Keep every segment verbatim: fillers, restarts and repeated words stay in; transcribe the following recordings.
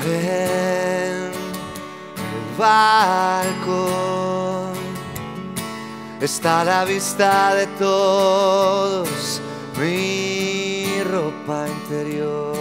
En el balcón está a la vista de todos mi ropa interior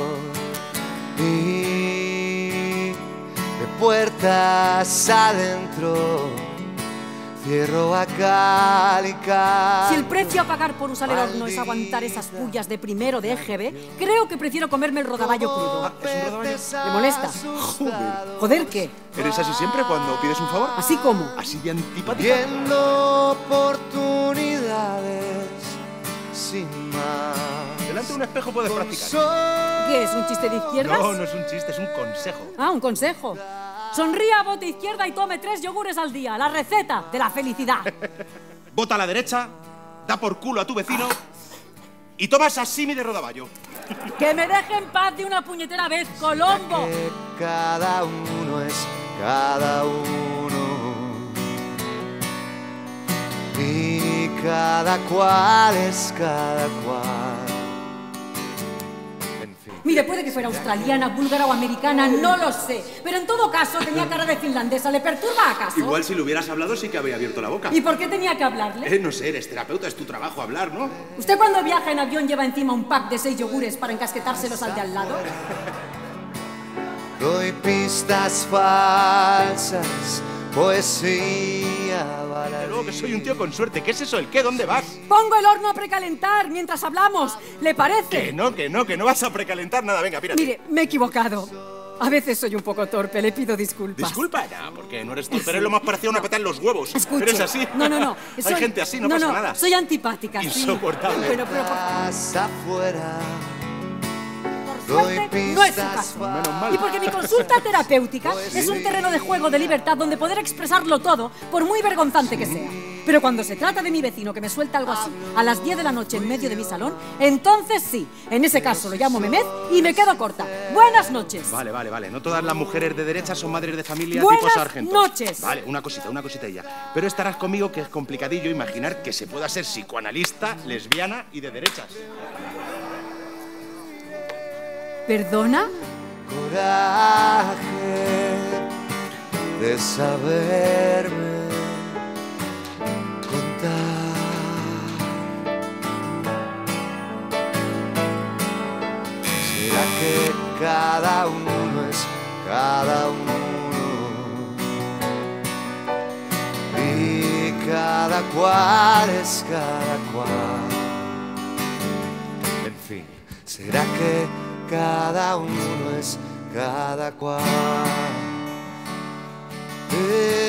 y de puertas adentro cierro a cal y cal. Si el precio a pagar por usar el horno es aguantar esas pullas de primero de E G B, creo que prefiero comerme el rodaballo crudo. Ah, ¿es un rodaballo? ¿Le molesta? Joder. ¿Joder qué? ¿Eres así siempre cuando pides un favor? ¿Así cómo? ¿Así de antipática? Viendo oportunidades sin más. Delante de un espejo puedes practicar. ¿Qué es, un chiste de izquierdas? No, no es un chiste, es un consejo. Ah, un consejo. Sonría, bote izquierda y tome tres yogures al día. La receta de la felicidad. Bota a la derecha, da por culo a tu vecino y toma sashimi de rodaballo. ¡Que me deje en paz de una puñetera vez, Colombo! Que cada uno es cada uno y cada cual es cada cual. En fin. Mire, puede que fuera australiana, búlgara o americana, no lo sé. Pero en todo caso tenía cara de finlandesa. ¿Le perturba acaso? Igual si le hubieras hablado sí que habría abierto la boca. ¿Y por qué tenía que hablarle? Eh, no sé, eres terapeuta, es tu trabajo hablar, ¿no? ¿Usted cuando viaja en avión lleva encima un pack de seis yogures para encasquetárselos al de al lado? Doy pistas falsas, poesía baladí. Luego que soy un tío con suerte. ¿Qué es eso? ¿El qué? ¿Dónde vas? Pongo el horno a precalentar mientras hablamos. ¿Le parece? Que no, que no, que no vas a precalentar nada. Venga, pírate. Mire, me he equivocado. A veces soy un poco torpe, le pido disculpas. Disculpa, no, porque no eres torpe, eres lo más parecido a una patada en los huevos. Escuche. ¿Eres así? No, no, no. Hay Soy- gente así, no, no pasa no, nada. soy antipática, sí. Insoportable. Pero, pero, por, Más afuera. por suerte, no es su caso. Menos mal. Y porque mi consulta terapéutica es un terreno de juego de libertad donde poder expresarlo todo, por muy vergonzante que sea. Pero cuando se trata de mi vecino que me suelta algo así a las diez de la noche en medio de mi salón, entonces sí. En ese caso lo llamo Mehmet y me quedo corta. Buenas noches. Vale, vale, vale. No todas las mujeres de derecha son madres de familia Buenas tipo sargentos. noches. Vale, una cosita, una cosita y ya. Pero estarás conmigo que es complicadillo imaginar que se pueda ser psicoanalista, lesbiana y de derechas. ¿Perdona? Coraje de saberme contar. ¿Será que cada uno es cada uno y cada cual es cada cual? En fin, ¿será que cada uno es cada cual? Eh,